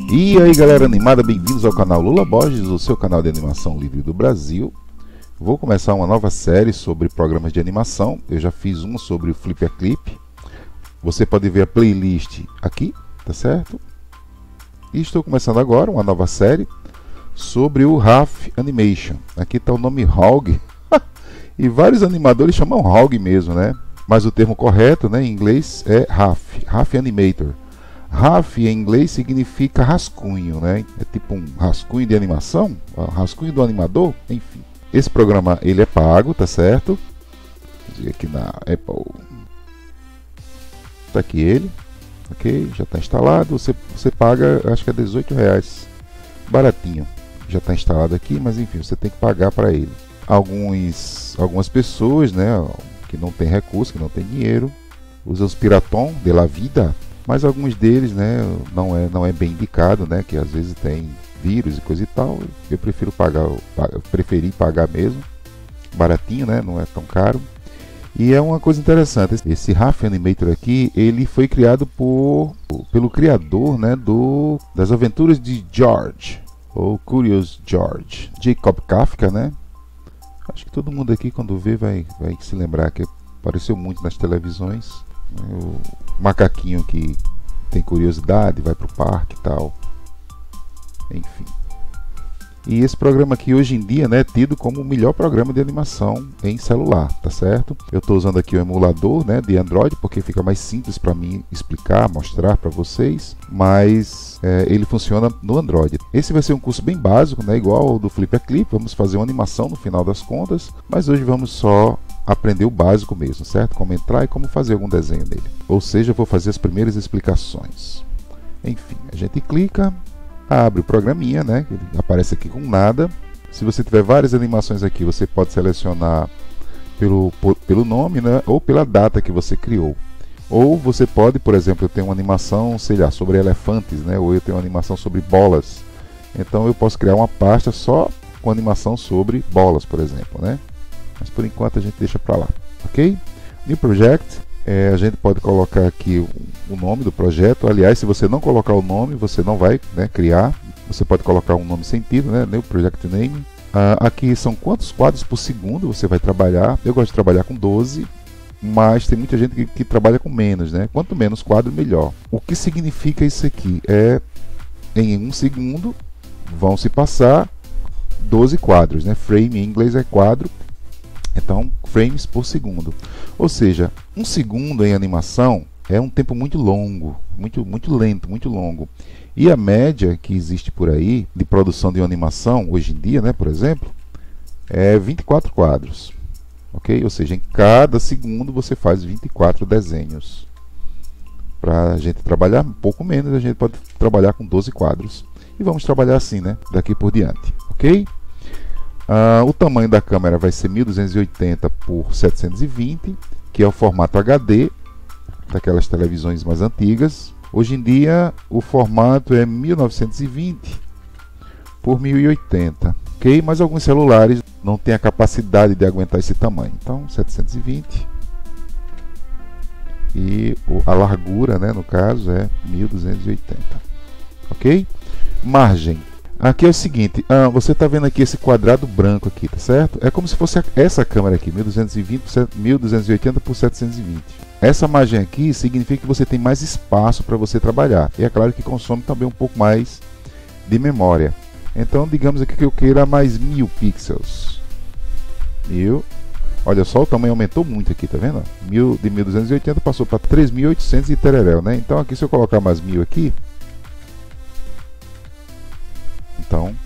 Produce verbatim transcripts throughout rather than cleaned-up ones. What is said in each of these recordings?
E aí galera animada, bem-vindos ao canal Lula Borges, o seu canal de animação livre do Brasil. Vou começar uma nova série sobre programas de animação. Eu já fiz uma sobre o Flipper Clip. Você pode ver a playlist aqui, tá certo? E estou começando agora uma nova série sobre o R A F Animation. Aqui está o nome R A W G. E vários animadores chamam R A W G mesmo, né? Mas o termo correto, né, em inglês é R A F, R A F Animator. R A F em inglês significa rascunho, né? É tipo um rascunho de animação, rascunho do animador, enfim. Esse programa ele é pago, tá certo? Vou dizer aqui na Apple. Tá aqui ele, ok? Já está instalado. Você, você paga, acho que é dezoito reais, baratinho. Já está instalado aqui, mas enfim, você tem que pagar para ele. Alguns, algumas pessoas, né, que não tem recurso, que não tem dinheiro, usam os piratão de la vida. Mas alguns deles, né, não é, não é bem indicado, né, que às vezes tem vírus e coisa e tal. Eu prefiro pagar, eu preferi pagar mesmo, baratinho, né, não é tão caro. E é uma coisa interessante, esse R A F Animator aqui, ele foi criado por, pelo criador, né, do, das aventuras de George, ou Curious George, Jacob Kafka, né. Acho que todo mundo aqui quando vê vai, vai se lembrar que apareceu muito nas televisões. O macaquinho que tem curiosidade, vai para o parque e tal. Enfim. E esse programa aqui hoje em dia, né, é tido como o melhor programa de animação em celular, tá certo? Eu estou usando aqui o emulador, né, de Android, porque fica mais simples para mim explicar, mostrar para vocês. Mas é, ele funciona no Android. Esse vai ser um curso bem básico, né, igual ao do Flipper Clip. Vamos fazer uma animação no final das contas, mas hoje vamos só aprender o básico mesmo, certo? Como entrar e como fazer algum desenho nele. Ou seja, eu vou fazer as primeiras explicações. Enfim, a gente clica, abre o programinha, né? Ele aparece aqui com nada. Se você tiver várias animações aqui, você pode selecionar pelo, por, pelo nome, né? Ou pela data que você criou. Ou você pode, por exemplo, eu tenho uma animação, sei lá, sobre elefantes, né? Ou eu tenho uma animação sobre bolas. Então eu posso criar uma pasta só com animação sobre bolas, por exemplo, né? Mas por enquanto a gente deixa para lá, ok? New Project, é, a gente pode colocar aqui o, o nome do projeto. Aliás, se você não colocar o nome, você não vai, né, criar. Você pode colocar um nome sentido, né? New Project Name. Ah, aqui são quantos quadros por segundo você vai trabalhar. Eu gosto de trabalhar com doze, mas tem muita gente que, que trabalha com menos, né? Quanto menos quadro, melhor. O que significa isso aqui? É, em um segundo, vão se passar doze quadros, né? Frame em inglês é quadro. Então, frames por segundo. Ou seja, um segundo em animação é um tempo muito longo, muito, muito lento, muito longo. E a média que existe por aí de produção de uma animação, hoje em dia, né, por exemplo, é vinte e quatro quadros. Ok? Ou seja, em cada segundo você faz vinte e quatro desenhos. Para a gente trabalhar um pouco menos, a gente pode trabalhar com doze quadros. E vamos trabalhar assim, né, daqui por diante. Ok? Uh, o tamanho da câmera vai ser mil duzentos e oitenta por setecentos e vinte, que é o formato H D daquelas televisões mais antigas. Hoje em dia o formato é mil novecentos e vinte por mil e oitenta, ok? Mas alguns celulares não têm a capacidade de aguentar esse tamanho. Então setecentos e vinte e a largura, né, no caso é mil duzentos e oitenta, ok? Margem. Aqui é o seguinte, ah, você está vendo aqui esse quadrado branco aqui, tá certo? É como se fosse essa câmera aqui, mil duzentos e vinte por mil duzentos e oitenta por setecentos e vinte. Essa margem aqui significa que você tem mais espaço para você trabalhar. E é claro que consome também um pouco mais de memória. Então, digamos aqui que eu queira mais mil pixels. Mil. Olha só, o tamanho aumentou muito aqui, tá vendo? Mil, de mil duzentos e oitenta passou para três mil e oitocentos e tereréu, né? Então aqui, se eu colocar mais mil aqui, então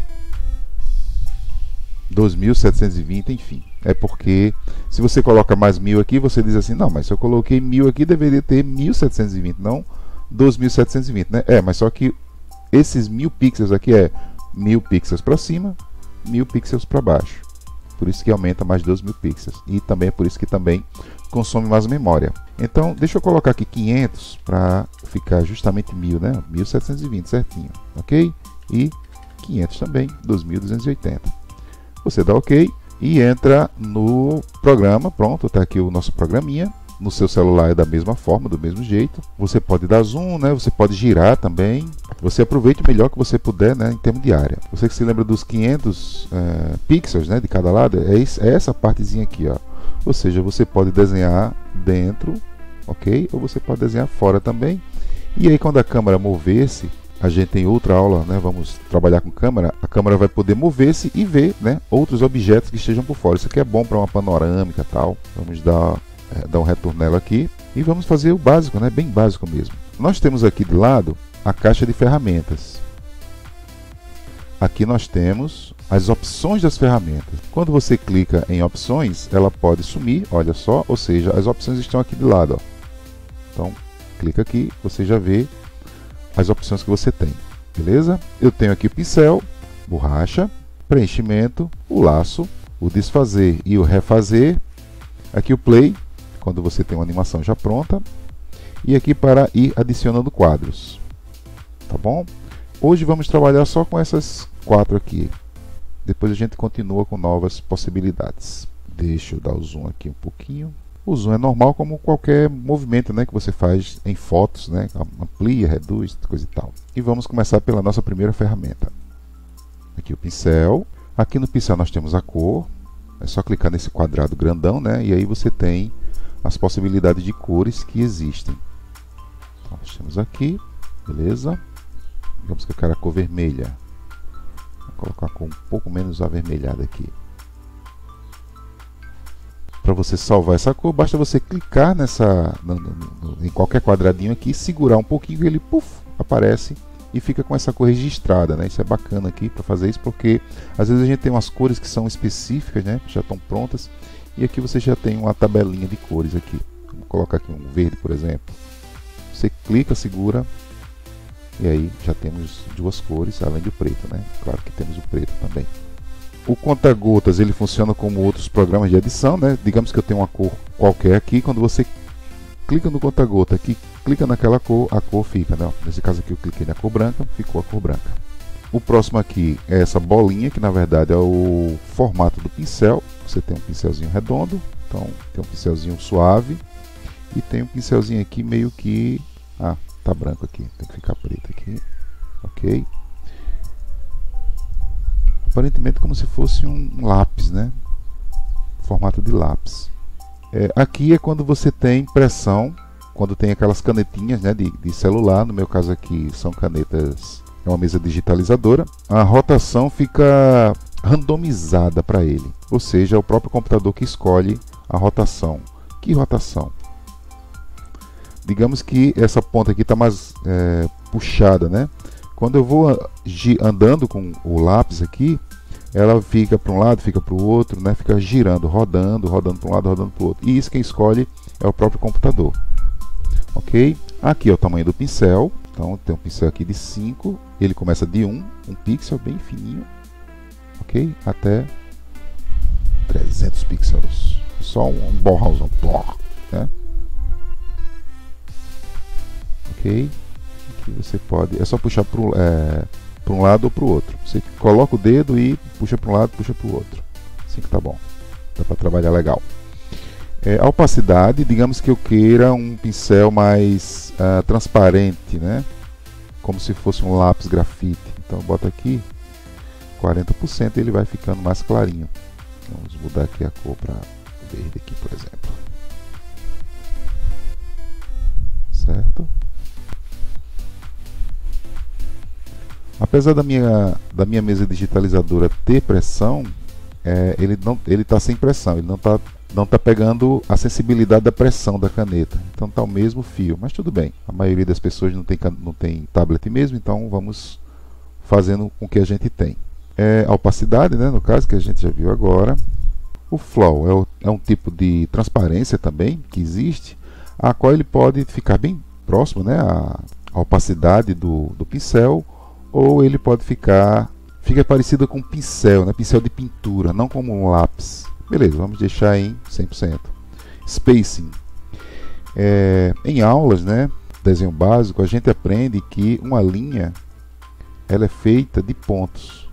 dois mil setecentos e vinte, enfim. É porque se você coloca mais mil aqui, você diz assim, não, mas se eu coloquei mil aqui, deveria ter mil setecentos e vinte, não dois mil setecentos e vinte, né? É, mas só que esses mil pixels aqui é mil pixels para cima, mil pixels para baixo. Por isso que aumenta mais dois mil pixels. E também é por isso que também consome mais memória. Então, deixa eu colocar aqui quinhentos para ficar justamente mil, né? mil setecentos e vinte certinho, ok? E quinhentos também, dois mil duzentos e oitenta. Você dá OK e entra no programa. Pronto, está aqui o nosso programinha. No seu celular é da mesma forma, do mesmo jeito. Você pode dar zoom, né? Você pode girar também. você aproveite o melhor que você puder, né, em termos de área. Você que se lembra dos quinhentos é, pixels, né, de cada lado, é, esse, é essa partezinha aqui, ó. Ou seja, você pode desenhar dentro, ok? Ou você pode desenhar fora também. E aí quando a câmera mover-se, a gente tem outra aula, né, vamos trabalhar com câmera, a câmera vai poder mover-se e ver, né, outros objetos que estejam por fora. Isso aqui é bom para uma panorâmica e tal. Vamos dar, é, dar um retorno nela aqui e vamos fazer o básico, né, bem básico mesmo. Nós temos aqui de lado a caixa de ferramentas. Aqui nós temos as opções das ferramentas. Quando você clica em opções, ela pode sumir, olha só, ou seja, as opções estão aqui de lado, ó. Então, clica aqui, você já vê as opções que você tem, beleza? Eu tenho aqui o pincel, borracha, preenchimento, o laço, o desfazer e o refazer. Aqui o play, quando você tem uma animação já pronta. E aqui para ir adicionando quadros, tá bom? Hoje vamos trabalhar só com essas quatro aqui. Depois a gente continua com novas possibilidades. Deixa eu dar o zoom aqui um pouquinho. O zoom é normal como qualquer movimento, né, que você faz em fotos, né? Amplia, reduz, coisa e tal. E vamos começar pela nossa primeira ferramenta. Aqui o pincel. Aqui no pincel nós temos a cor. É só clicar nesse quadrado grandão, né? E aí você tem as possibilidades de cores que existem. Então, nós temos aqui, beleza? Digamos que eu quero a cor vermelha. Vou colocar a cor um pouco menos avermelhada aqui. Para você salvar essa cor, basta você clicar nessa, no, no, no, em qualquer quadradinho aqui, segurar um pouquinho e ele puff, aparece e fica com essa cor registrada, né? Isso é bacana aqui para fazer isso, porque às vezes a gente tem umas cores que são específicas, né? Já estão prontas, e aqui você já tem uma tabelinha de cores aqui. Vou colocar aqui um verde, por exemplo. Você clica, segura, e aí já temos duas cores, além do preto, né? Claro que temos o preto também. O conta-gotas, ele funciona como outros programas de edição, né? Digamos que eu tenho uma cor qualquer aqui, quando você clica no conta-gota aqui, clica naquela cor, a cor fica, né? Nesse caso aqui eu cliquei na cor branca, ficou a cor branca. O próximo aqui é essa bolinha, que na verdade é o formato do pincel. Você tem um pincelzinho redondo, então tem um pincelzinho suave, e tem um pincelzinho aqui meio que... Ah, tá branco aqui, tem que ficar preto aqui, ok? Aparentemente como se fosse um lápis, né? Formato de lápis. É, aqui é quando você tem impressão, quando tem aquelas canetinhas, né, de, de celular. No meu caso aqui são canetas, é uma mesa digitalizadora. A rotação fica randomizada para ele, ou seja, é o próprio computador que escolhe a rotação. Que rotação? Digamos que essa ponta aqui está mais é, puxada, né? Quando eu vou andando com o lápis aqui, ela fica para um lado, fica para o outro, né? Fica girando, rodando, rodando para um lado, rodando para o outro. E isso quem escolhe é o próprio computador. Ok? Aqui é o tamanho do pincel. Então tem um pincel aqui de cinco, ele começa de um, um pixel bem fininho, ok? Até trezentos pixels. Só um, um borrãozão, né? Ok? Aqui você pode, é só puxar para é, um lado ou para o outro. Você coloca o dedo e puxa para um lado, puxa para o outro. Assim que tá bom. Dá para trabalhar legal. É, a opacidade, digamos que eu queira um pincel mais uh, transparente, né? Como se fosse um lápis grafite. Então bota aqui quarenta por cento e ele vai ficando mais clarinho. Vamos mudar aqui a cor para verde aqui, por exemplo. Certo? Apesar da minha, da minha mesa digitalizadora ter pressão, é, ele não, ele está sem pressão, ele não está não tá pegando a sensibilidade da pressão da caneta. Então está o mesmo fio, mas tudo bem. A maioria das pessoas não tem, não tem tablet mesmo, então vamos fazendo com o que a gente tem. É, a opacidade, né, no caso, que a gente já viu agora. O flow é, o, é um tipo de transparência também que existe, a qual ele pode ficar bem próximo, né, a, a opacidade do, do pincel, ou ele pode ficar fica parecido com um pincel, né? Pincel de pintura, não como um lápis. Beleza, vamos deixar em cem por cento. Spacing. É, em aulas, né, desenho básico, a gente aprende que uma linha ela é feita de pontos.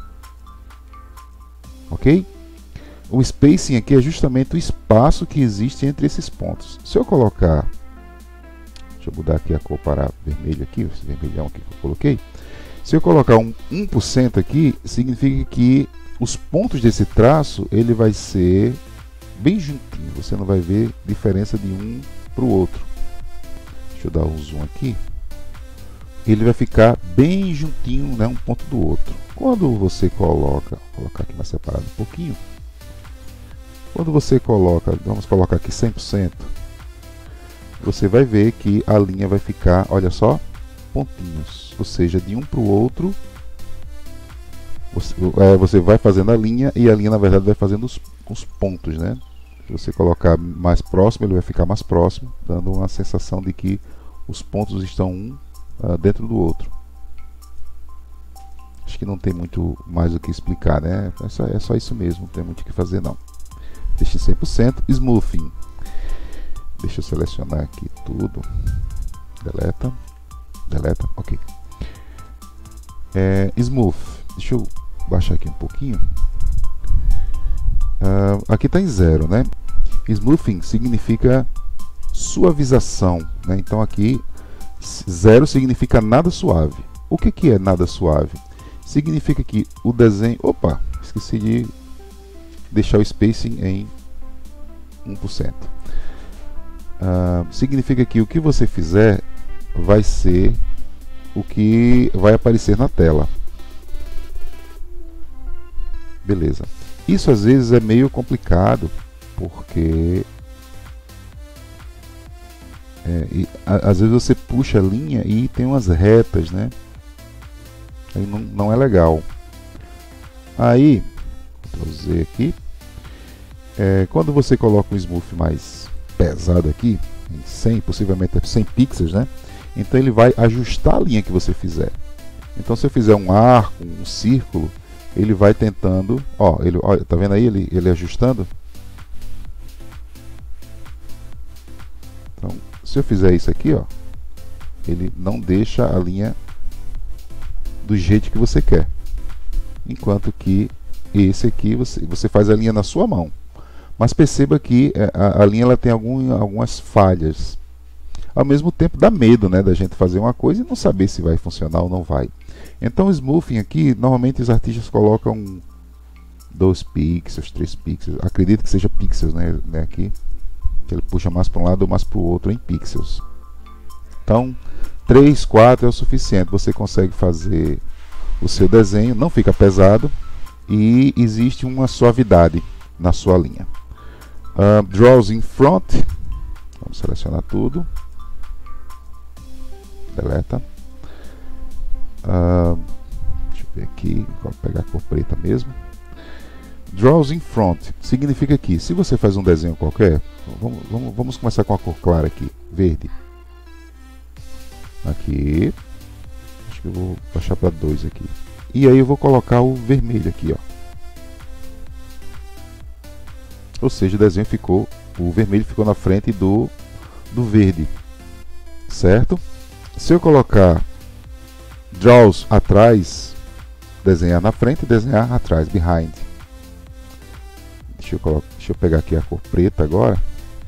Ok? O spacing aqui é justamente o espaço que existe entre esses pontos. Se eu colocar... Deixa eu mudar aqui a cor para vermelho aqui, esse vermelhão aqui que eu coloquei. Se eu colocar um um por cento aqui, significa que os pontos desse traço ele vai ser bem juntinho, você não vai ver diferença de um para o outro. Deixa eu dar um zoom aqui. Ele vai ficar bem juntinho, né, um ponto do outro. Quando você coloca, vou colocar aqui mais separado um pouquinho. Quando você coloca, vamos colocar aqui cem por cento, você vai ver que a linha vai ficar, olha só, pontinhos. Ou seja, de um para o outro, você, é, você vai fazendo a linha e a linha na verdade vai fazendo os, os pontos, né? Se você colocar mais próximo, ele vai ficar mais próximo, dando uma sensação de que os pontos estão um uh, dentro do outro. Acho que não tem muito mais o que explicar, né? É só, é só isso mesmo, não tem muito o que fazer não. Deixe cem por cento, smoothing. Deixa eu selecionar aqui tudo. Deleta. Deleta, ok. É, smooth. Deixa eu baixar aqui um pouquinho. Uh, aqui está em zero, né? Smoothing significa suavização, né? Então aqui zero significa nada suave. O que, que é nada suave? Significa que o desenho... Opa! Esqueci de deixar o spacing em um por cento. Uh, significa que o que você fizer vai ser o que vai aparecer na tela. Beleza. Isso às vezes é meio complicado, porque é, e, a, às vezes você puxa a linha e tem umas retas, né? Aí não, não é legal. Aí, Ctrl Z aqui, é, quando você coloca um smooth mais pesado aqui, em cem, possivelmente cem pixels, né? Então ele vai ajustar a linha que você fizer. Então se eu fizer um arco, um círculo, ele vai tentando, ó, ele, ó, tá vendo aí ele, ele ajustando? Então, se eu fizer isso aqui, ó, ele não deixa a linha do jeito que você quer. Enquanto que esse aqui, você, você faz a linha na sua mão. Mas perceba que a, a linha ela tem algum, algumas falhas. Ao mesmo tempo dá medo, né, da gente fazer uma coisa e não saber se vai funcionar ou não vai. Então o smoothing aqui, normalmente os artistas colocam dois pixels, três pixels, acredito que seja pixels, né, né aqui. Ele puxa mais para um lado ou mais para o outro em pixels. Então três, quatro é o suficiente, você consegue fazer o seu desenho, não fica pesado e existe uma suavidade na sua linha. Uh, draws in front, vamos selecionar tudo. Deleta. Uh, deixa eu ver aqui, vou pegar a cor preta mesmo. Draws in front significa que se você faz um desenho qualquer, vamos, vamos, vamos começar com a cor clara aqui, verde. Aqui, acho que eu vou baixar para dois aqui. E aí eu vou colocar o vermelho aqui, ó. Ou seja, o desenho ficou, o vermelho ficou na frente do, do verde, certo? Se eu colocar draws atrás, desenhar na frente e desenhar atrás, behind. Deixa eu, colocar, deixa eu pegar aqui a cor preta agora.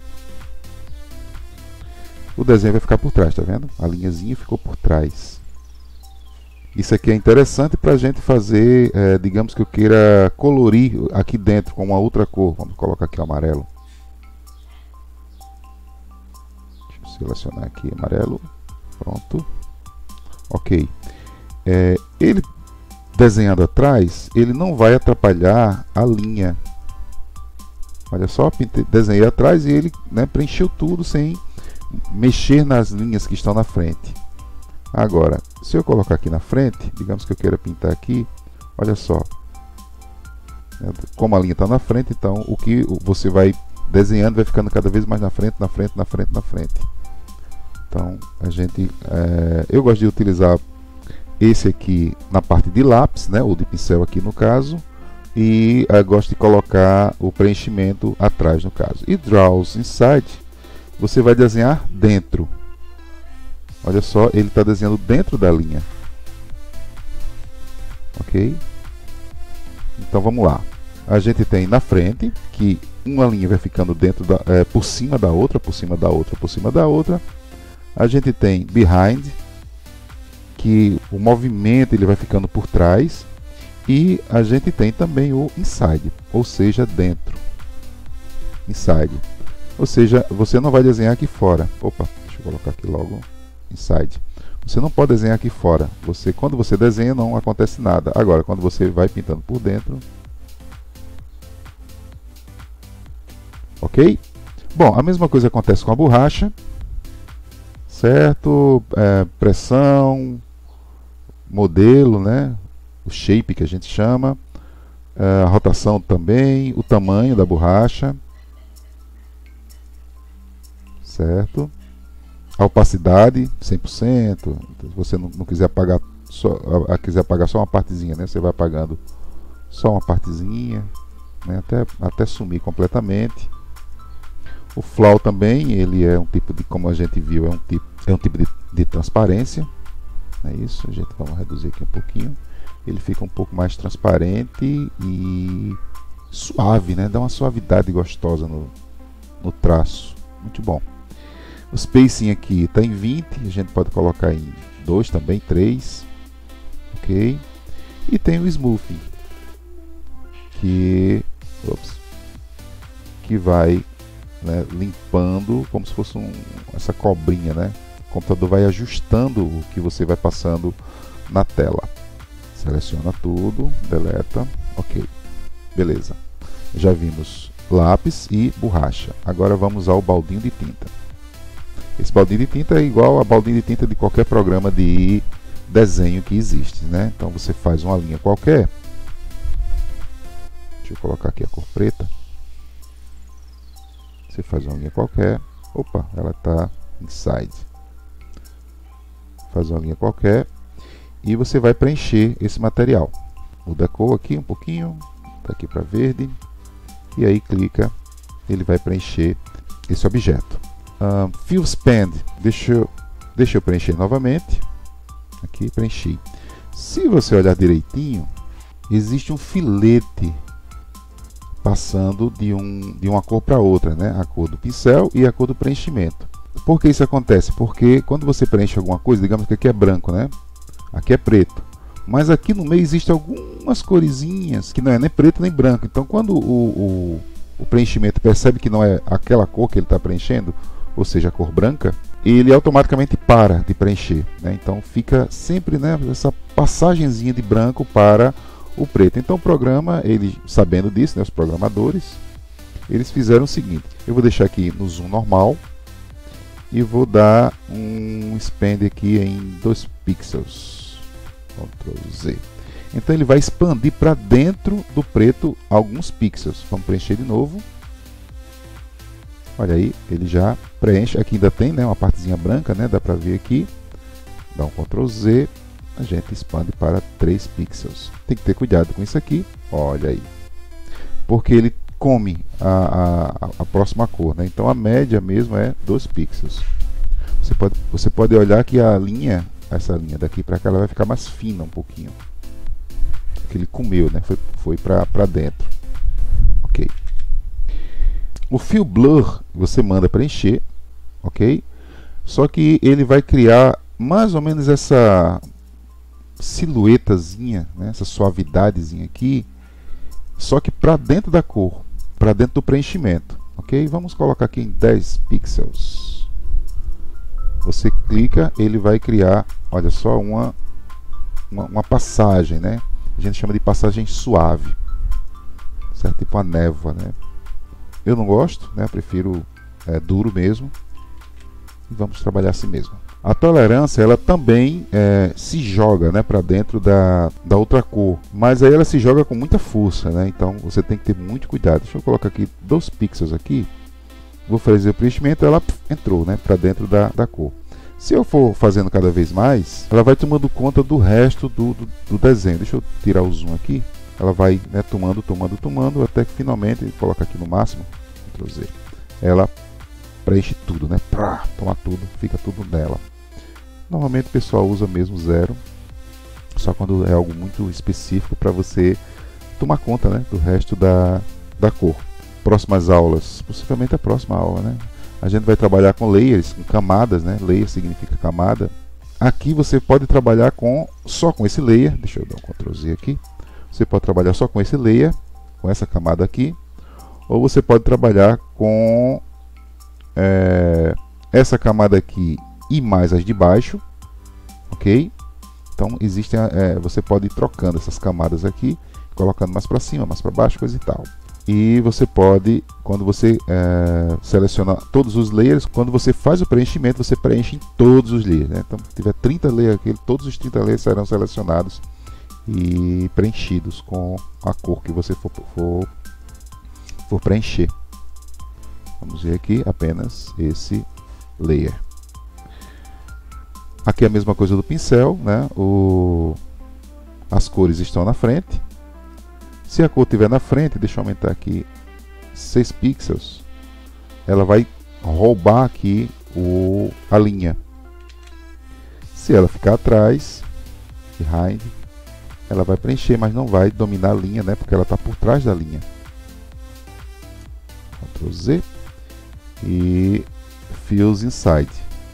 O desenho vai ficar por trás, tá vendo? A linhazinha ficou por trás. Isso aqui é interessante para a gente fazer, é, digamos que eu queira colorir aqui dentro com uma outra cor. Vamos colocar aqui o amarelo. Deixa eu selecionar aqui amarelo. Pronto. Ok. É, ele desenhado atrás, ele não vai atrapalhar a linha. Olha só, pintei, desenhei atrás e ele, né, preencheu tudo sem mexer nas linhas que estão na frente. Agora, se eu colocar aqui na frente, digamos que eu queira pintar aqui, olha só, como a linha está na frente, então o que você vai desenhando vai ficando cada vez mais na frente, na frente, na frente, na frente. Então, a gente, é, eu gosto de utilizar esse aqui na parte de lápis, né, ou de pincel aqui no caso, e eu gosto de colocar o preenchimento atrás no caso. E draws inside, você vai desenhar dentro. Olha só, ele está desenhando dentro da linha. Ok? Então vamos lá. A gente tem na frente que uma linha vai ficando dentro da, é, por cima da outra, por cima da outra, por cima da outra. A gente tem behind, que o movimento ele vai ficando por trás, e a gente tem também o inside, ou seja, dentro. Inside, ou seja, você não vai desenhar aqui fora. Opa, deixa eu colocar aqui logo inside. Você não pode desenhar aqui fora. Você, quando você desenha, não acontece nada. Agora, quando você vai pintando por dentro, ok? Bom, a mesma coisa acontece com a borracha, certo? É, pressão, modelo, né? O shape que a gente chama, é, a rotação também, o tamanho da borracha, certo? A opacidade, cem por cento. Se você não, não quiser apagar só, a, quiser apagar só uma partezinha, né? Você vai apagando só uma partezinha, né? até, até sumir completamente. O flow também, ele é um tipo de, como a gente viu, é um tipo, é um tipo de, de transparência. É isso, a gente vamos reduzir aqui um pouquinho. Ele fica um pouco mais transparente e suave, né? Dá uma suavidade gostosa no, no traço. Muito bom. O spacing aqui está em vinte, a gente pode colocar em dois também, três. Ok? E tem o smoothing, que, ops, que vai, né, limpando como se fosse um, essa cobrinha, né? O computador vai ajustando o que você vai passando na tela. Seleciona tudo, deleta, ok, beleza. Já vimos lápis e borracha. Agora vamos ao baldinho de tinta. Esse baldinho de tinta é igual a baldinho de tinta de qualquer programa de desenho que existe, né? Então você faz uma linha qualquer. Deixa eu colocar aqui a cor preta. Você faz uma linha qualquer. Opa, ela está inside. Faz uma linha qualquer. E você vai preencher esse material. Muda a cor aqui um pouquinho. Tá aqui para verde. E aí clica. Ele vai preencher esse objeto. Uh, Fill Spend. Deixa eu, deixa eu preencher novamente. Aqui, preenchi. Se você olhar direitinho, existe um filete passando de, um, de uma cor para outra, né? A cor do pincel e a cor do preenchimento. Por que isso acontece? Porque quando você preenche alguma coisa, digamos que aqui é branco, né? Aqui é preto. Mas aqui no meio existem algumas coresinhas que não é nem preto nem branco. Então quando o, o, o preenchimento percebe que não é aquela cor que ele está preenchendo, ou seja, a cor branca, ele automaticamente para de preencher, né? Então fica sempre, né, essa passagenzinha de branco para o preto. Então o programa, ele sabendo disso, né, os programadores, eles fizeram o seguinte: eu vou deixar aqui no zoom normal e vou dar um expand aqui em dois pixels. Ctrl Z. Então ele vai expandir para dentro do preto alguns pixels. Vamos preencher de novo. Olha aí, ele já preenche. Aqui ainda tem, né, uma partezinha branca, né, dá para ver aqui. Dá um Ctrl Z, a gente expande para três pixels. Tem que ter cuidado com isso aqui, olha aí. Porque ele come a, a, a próxima cor, né? Então a média mesmo é dois pixels. Você pode, você pode olhar que a linha, essa linha daqui para cá, ela vai ficar mais fina um pouquinho. Porque ele comeu, né? Foi, foi para dentro. Ok. O Fill Blur você manda preencher, ok? Só que ele vai criar mais ou menos essa silhuetazinha, né? Essa suavidadezinha aqui, só que para dentro da cor, para dentro do preenchimento, ok? Vamos colocar aqui em dez pixels. Você clica, ele vai criar, olha só, uma, uma, uma passagem, né? A gente chama de passagem suave, certo? Tipo uma névoa, né? Eu não gosto, né? Eu prefiro é, duro mesmo. E vamos trabalhar assim mesmo. A tolerância, ela também é, se joga, né, para dentro da, da outra cor, mas aí ela se joga com muita força, né? Então você tem que ter muito cuidado. Deixa eu colocar aqui dois pixels aqui. Vou fazer o preenchimento, ela pff, entrou, né, para dentro da, da cor. Se eu for fazendo cada vez mais, ela vai tomando conta do resto do, do, do desenho. Deixa eu tirar o zoom aqui. Ela vai, né, tomando, tomando, tomando, até que finalmente, coloca aqui no máximo, Ctrl Z, ela preenche tudo, né? Prá, toma tudo, fica tudo nela. Normalmente o pessoal usa mesmo zero, só quando é algo muito específico para você tomar conta, né, do resto da, da cor. Próximas aulas, possivelmente a próxima aula, né? A gente vai trabalhar com layers, com camadas, né? Layer significa camada. Aqui você pode trabalhar com só com esse layer. Deixa eu dar um control Z aqui. Você pode trabalhar só com esse layer, com essa camada aqui. Ou você pode trabalhar com é, essa camada aqui e mais as de baixo. Ok? Então existem, é, você pode ir trocando essas camadas aqui, colocando mais para cima, mais para baixo, coisa e tal. E você pode, quando você é, seleciona todos os layers, quando você faz o preenchimento, você preenche em todos os layers, né? Então, se tiver trinta layers aqui, todos os trinta layers serão selecionados e preenchidos com a cor que você for, for, for preencher. Vamos ver aqui apenas esse layer. Aqui é a mesma coisa do pincel, né? O, as cores estão na frente. Se a cor estiver na frente, deixa eu aumentar aqui seis pixels, ela vai roubar aqui o, a linha. Se ela ficar atrás, behind, ela vai preencher, mas não vai dominar a linha, né? Porque ela está por trás da linha. control Z e Fills Inside.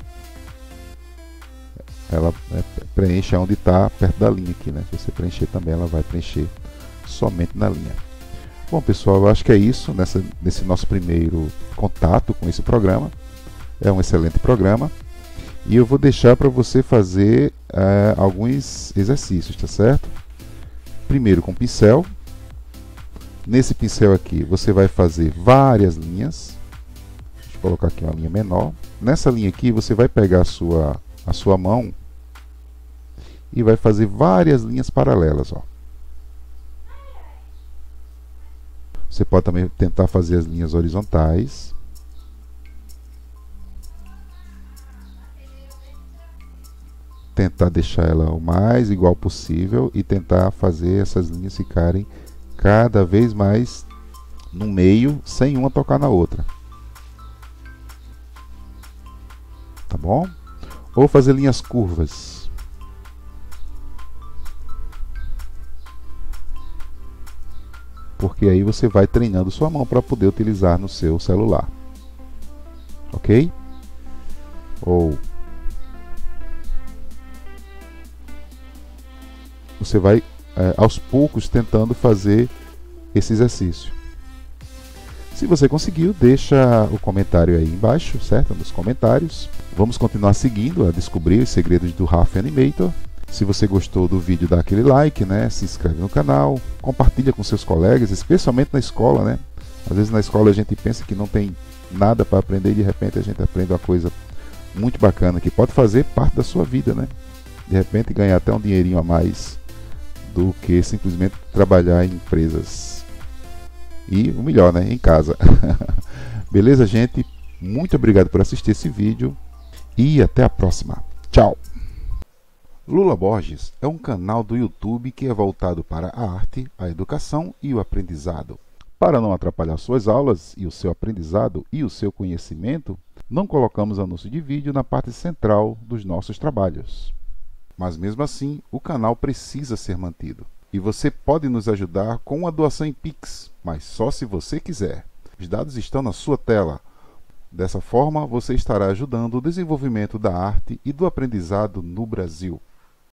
Ela é, preenche onde está perto da linha aqui, né? Se você preencher também, ela vai preencher somente na linha. Bom, pessoal, eu acho que é isso nessa, nesse nosso primeiro contato com esse programa. É um excelente programa e eu vou deixar para você fazer é, alguns exercícios, tá certo? Primeiro com pincel. Nesse pincel aqui você vai fazer várias linhas. Deixa eu colocar aqui uma linha menor. Nessa linha aqui você vai pegar a sua, a sua mão e vai fazer várias linhas paralelas, ó. Você pode também tentar fazer as linhas horizontais. Tentar deixar ela o mais igual possível e tentar fazer essas linhas ficarem cada vez mais no meio, sem uma tocar na outra. Tá bom? Ou fazer linhas curvas. Porque aí você vai treinando sua mão para poder utilizar no seu celular. Ok? Ou você vai é, aos poucos tentando fazer esse exercício. Se você conseguiu, deixa o comentário aí embaixo, certo? Nos comentários. Vamos continuar seguindo a descobrir os segredos do Raf Animator. Se você gostou do vídeo, dá aquele like, né? Se inscreve no canal, compartilha com seus colegas, especialmente na escola, né? Às vezes na escola a gente pensa que não tem nada para aprender e de repente a gente aprende uma coisa muito bacana que pode fazer parte da sua vida, né? De repente ganhar até um dinheirinho a mais do que simplesmente trabalhar em empresas. E o melhor, né? Em casa. Beleza, gente? Muito obrigado por assistir esse vídeo e até a próxima. Tchau! Lula Borges é um canal do YouTube que é voltado para a arte, a educação e o aprendizado. Para não atrapalhar suas aulas e o seu aprendizado e o seu conhecimento, não colocamos anúncio de vídeo na parte central dos nossos trabalhos. Mas mesmo assim, o canal precisa ser mantido. E você pode nos ajudar com uma doação em Pix, mas só se você quiser. Os dados estão na sua tela. Dessa forma, você estará ajudando o desenvolvimento da arte e do aprendizado no Brasil.